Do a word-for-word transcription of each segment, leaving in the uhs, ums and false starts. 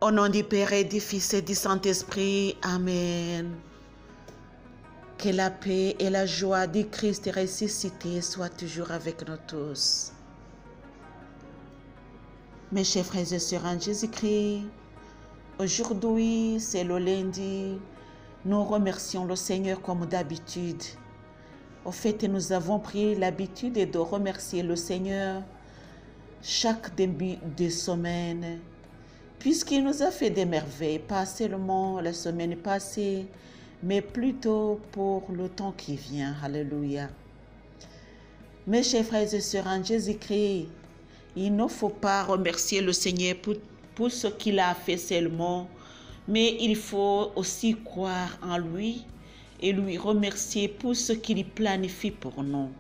Au nom du Père et du Fils et du Saint-Esprit, Amen. Que la paix et la joie du Christ ressuscité soient toujours avec nous tous. Mes chers frères et sœurs en Jésus-Christ, aujourd'hui c'est le lundi. Nous remercions le Seigneur comme d'habitude. Au fait, nous avons pris l'habitude de remercier le Seigneur chaque début de semaine, puisqu'il nous a fait des merveilles, pas seulement la semaine passée, mais plutôt pour le temps qui vient. Alléluia. Mes chers frères et sœurs en Jésus-Christ, il ne faut pas remercier le Seigneur pour, pour ce qu'il a fait seulement, mais il faut aussi croire en lui et lui remercier pour ce qu'il planifie pour nous,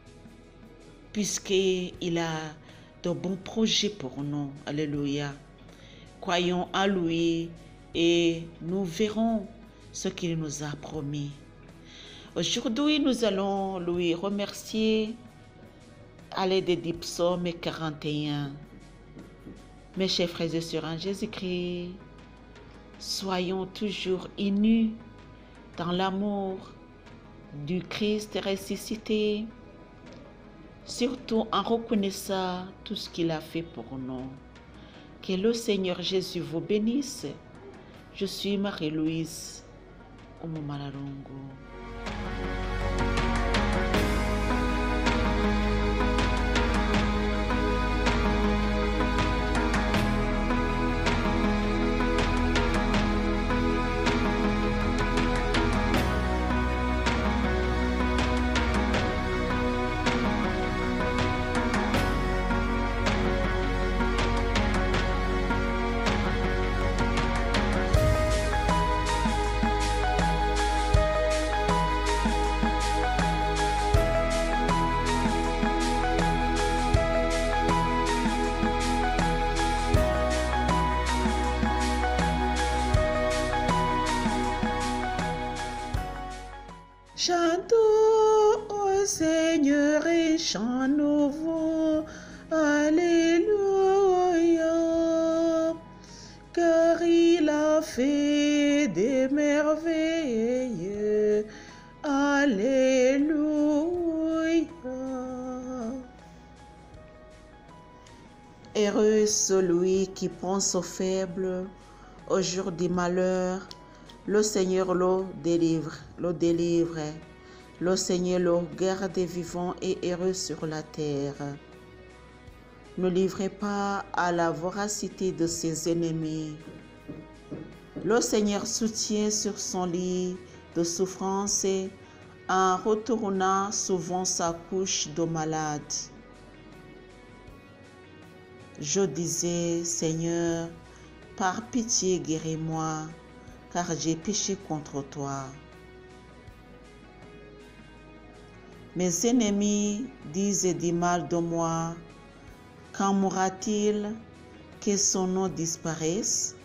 puisqu'il a de bons projets pour nous. Alléluia. Croyons en lui et nous verrons ce qu'il nous a promis. Aujourd'hui, nous allons lui remercier à l'aide du psaume quarante et un. Mes chers frères et sœurs en Jésus-Christ, soyons toujours unis dans l'amour du Christ ressuscité, surtout en reconnaissant tout ce qu'il a fait pour nous. Que le Seigneur Jésus vous bénisse. Je suis Marie-Louise Omomalarongo. Chantons au Seigneur un chant nouveau, Alléluia, car il a fait des merveilles, Alléluia. Heureux celui qui pense aux faibles, au jour du malheur. Le Seigneur le délivre, le délivre. Le Seigneur le garde vivant et heureux sur la terre. Ne livrez pas à la voracité de ses ennemis. Le Seigneur soutient sur son lit de souffrance en retournant souvent sa couche de malade. Je disais, Seigneur, par pitié guéris-moi, car j'ai péché contre toi. Mes ennemis disent du mal de moi. Quand mourra-t-il que son nom disparaisse?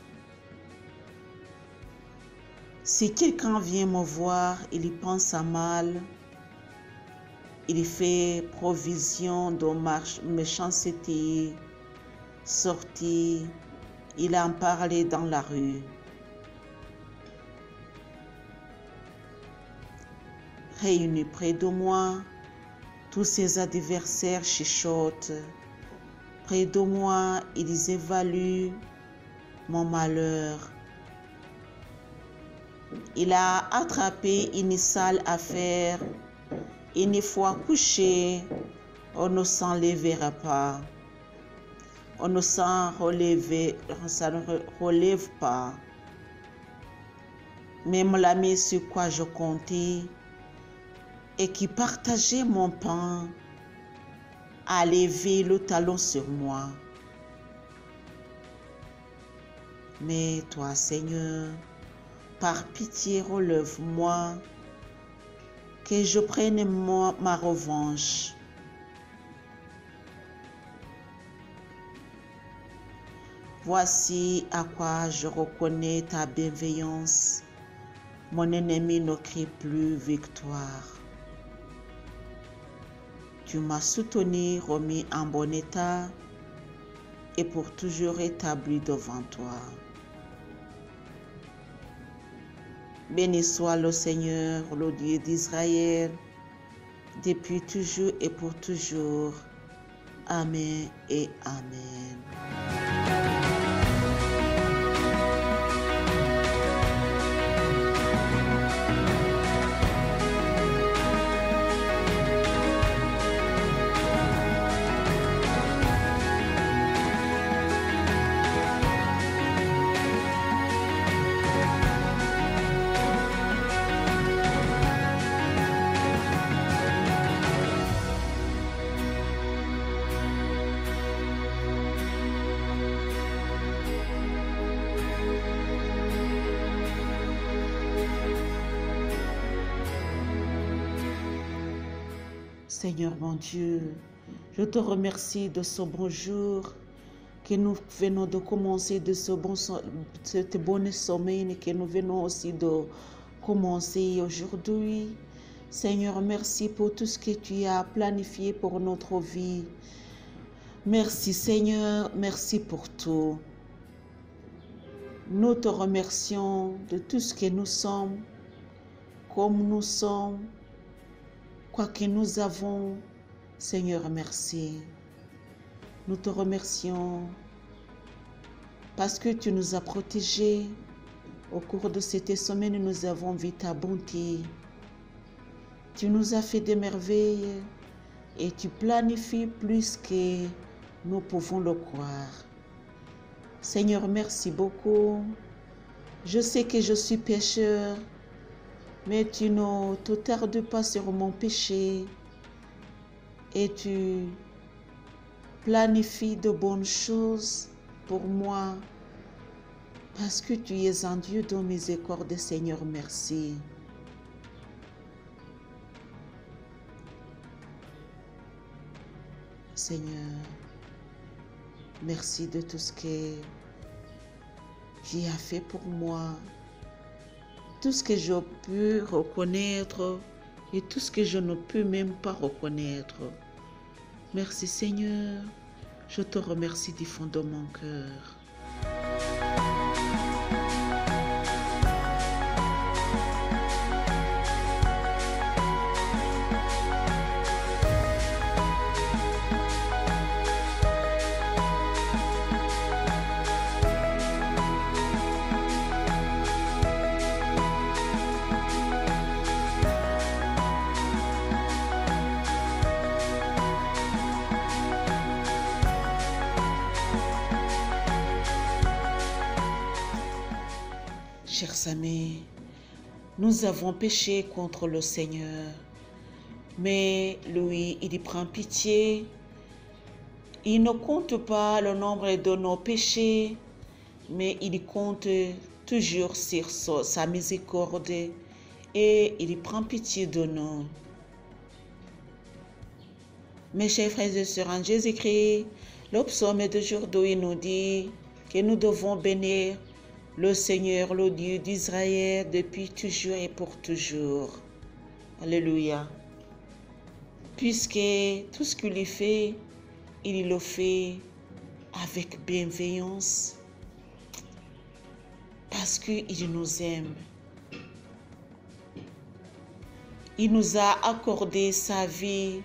Si quelqu'un vient me voir, il y pense à mal. Il fait provision de ma méchanceté. Sorti, il en parlait dans la rue. Réunis près de moi, tous ses adversaires chuchotent. Près de moi, ils évaluent mon malheur. Il a attrapé une sale affaire. Une fois couché, on ne s'en lèvera pas. On ne s'en relève, ça ne relève pas. Même l'ami sur quoi je comptais et qui partageait mon pain a levé le talon sur moi. Mais toi, Seigneur, par pitié, relève-moi, que je prenne moi, ma revanche. Voici à quoi je reconnais ta bienveillance. Mon ennemi ne crie plus victoire. Tu m'as soutenu, remis en bon état et pour toujours établi devant toi. Béni soit le Seigneur, le Dieu d'Israël, depuis toujours et pour toujours. Amen et Amen. Seigneur mon Dieu, je te remercie de ce bon jour que nous venons de commencer, de ce bon, cette bonne semaine que nous venons aussi de commencer aujourd'hui. Seigneur, merci pour tout ce que tu as planifié pour notre vie. Merci Seigneur, merci pour tout. Nous te remercions de tout ce que nous sommes, comme nous sommes. Quoi que nous avons, Seigneur, merci. Nous te remercions parce que tu nous as protégés. Au cours de cette semaine, nous avons vu ta bonté. Tu nous as fait des merveilles et tu planifies plus que nous pouvons le croire. Seigneur, merci beaucoup. Je sais que je suis pécheur. Mais tu ne te tardes pas sur mon péché et tu planifies de bonnes choses pour moi parce que tu es un Dieu de miséricorde, Seigneur, merci. Seigneur, merci de tout ce que tu as fait pour moi. Tout ce que je peux reconnaître et tout ce que je ne peux même pas reconnaître. Merci Seigneur, je te remercie du fond de mon cœur. Chers amis, nous avons péché contre le Seigneur, mais lui, il y prend pitié. Il ne compte pas le nombre de nos péchés, mais il compte toujours sur sa miséricorde et il prend pitié de nous. Mes chers frères et sœurs en Jésus-Christ, le psaume d'aujourd'hui nous dit que nous devons bénir le Seigneur, le Dieu d'Israël, depuis toujours et pour toujours. Alléluia. Puisque tout ce qu'il fait, il le fait avec bienveillance, parce qu'il nous aime. Il nous a accordé sa vie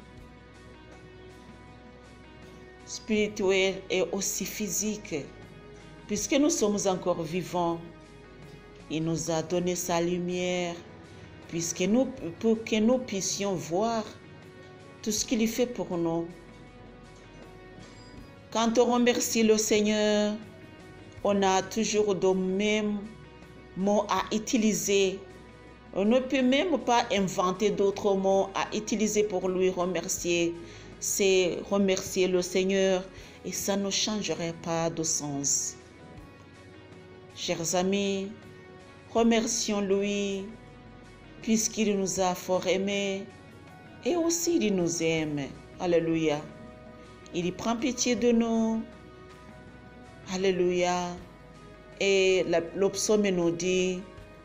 spirituelle et aussi physique. Puisque nous sommes encore vivants, il nous a donné sa lumière, puisque nous, pour que nous puissions voir tout ce qu'il fait pour nous. Quand on remercie le Seigneur, on a toujours de mêmes mots à utiliser. On ne peut même pas inventer d'autres mots à utiliser pour lui remercier. C'est remercier le Seigneur et ça ne changerait pas de sens. Chers amis, remercions-lui puisqu'il nous a fort aimés et aussi il nous aime. Alléluia. Il prend pitié de nous. Alléluia. Et le psaume nous dit,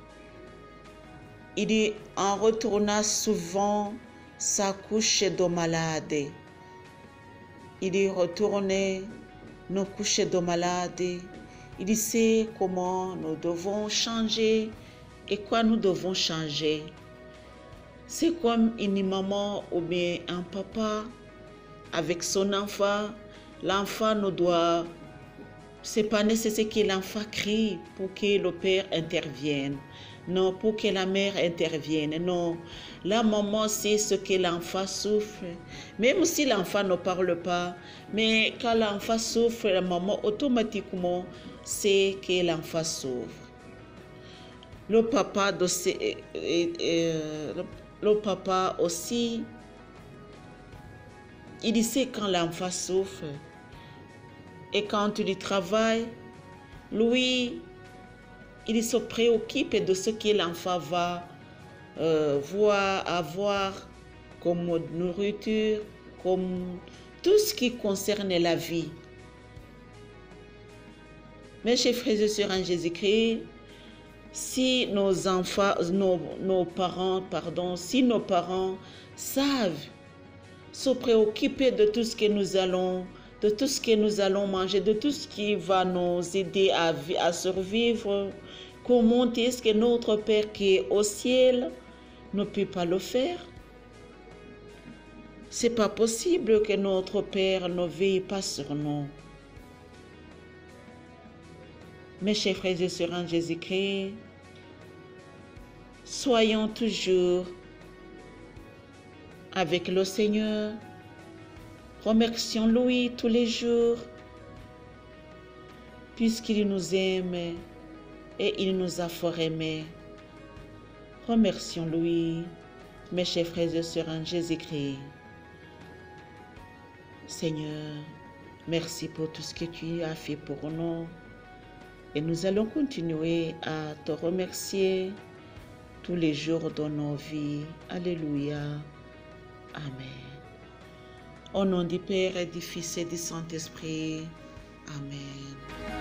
il dit, en retournant souvent sa couche de malade. Il dit, retourner nos couches de malade. Il sait comment nous devons changer et quoi nous devons changer. C'est comme une maman ou bien un papa avec son enfant. L'enfant ne doit... C'est pas nécessaire que l'enfant crie pour que le père intervienne. Non, pour que la mère intervienne. Non, la maman sait ce que l'enfant souffre. Même si l'enfant ne parle pas, mais quand l'enfant souffre, la maman automatiquement sait que l'enfant souffre. Le papa, de, euh, euh, le papa aussi, il sait quand l'enfant souffre. Et quand il travaille, lui, il se préoccupe de ce que l'enfant va euh, voir, avoir comme nourriture, comme tout ce qui concerne la vie. Mes chers frères et sœurs en Jésus-Christ, si nos enfants, nos, nos parents, pardon, si nos parents savent se préoccuper de tout ce que nous allons de tout ce que nous allons manger, de tout ce qui va nous aider à, à survivre, comment est-ce que notre Père qui est au ciel ne peut pas le faire? C'est pas possible que notre Père ne veille pas sur nous. Mes chers frères et sœurs en Jésus-Christ, soyons toujours avec le Seigneur. Remercions-lui tous les jours, puisqu'il nous aime et il nous a fort aimés. Remercions-lui, mes chers frères et sœurs en Jésus-Christ. Seigneur, merci pour tout ce que tu as fait pour nous. Et nous allons continuer à te remercier tous les jours de nos vies. Alléluia. Amen. Au nom du Père et du Fils et du Saint-Esprit. Amen.